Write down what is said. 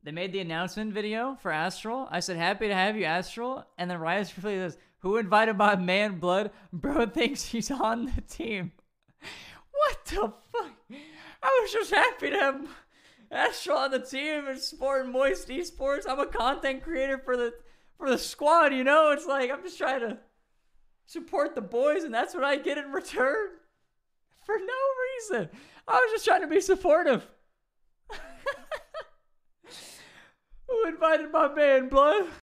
They made the announcement video for Astral. I said, happy to have you, Astral. And then Riot's really says, who invited my man Blood? Bro thinks he's on the team. What the fuck? I was just happy to have Astral on the team and supporting Moist Esports. I'm a content creator for the squad, you know? It's like, I'm just trying to support the boys, and that's what I get in return? For no reason. I was just trying to be supportive. Who invited my man, Blood?